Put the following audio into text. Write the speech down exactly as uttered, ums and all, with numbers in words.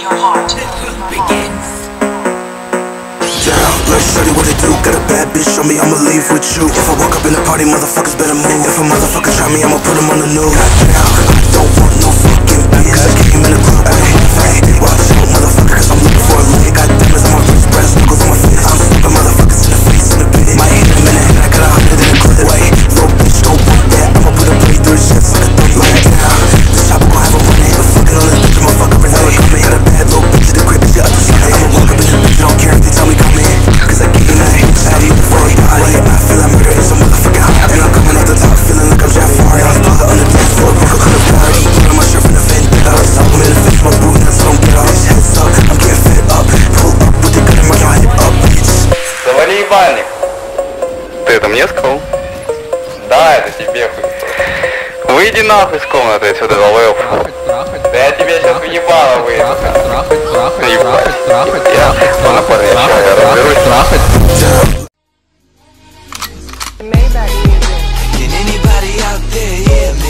your heart begins. Down, like shorty, what it do? Got a bad bitch, show me I'ma leave with you. If I walk up in the party, motherfuckers better move. If a motherfucker try me, I'ma put him on the news. Goddamn, I don't want no fucking bitch. I came in the club, ayy, ayy. Watch out, motherfucker, cause I'm looking for a lick. Got diamonds on my wrist, brass knuckles on my fist. I'm slipping motherfuckers in the face in the pit. My hit him in the head, I got a hundred in the clip. Wait, little bitch, don't want that. I'ma put a blade through his chest like a thumb. Like down, this chopper gon' have a money. But fucking on this bitch, motherfucker, is never coming. Got a bad little bitch in the crib, bitch, you understand. I'ma walk up in this bitch, don't care if they tell me come in. Cause I get in that bitch, I need the fuck body. I feel like murder is a motherfucking hobby. And I'm coming off the top, feeling like I'm Jafar. I'm pullin' on the dance floor, broke up in the party. Pulling my shirt from the Vendetta. I'm in the face, my boot nuts, don't get off. Heads up, I'm getting fed up. Pull up with the gun and mark your head up, bitch. Завали ебальник. Ты это мне сказал? Да, это тебе хуй. Выйди нахуй с комнаты отсюда, долбоёб. Да я тебе сейчас въебало выйду. Ебать. Я, ладно, парни, я разберусь. Can anybody out there hear me?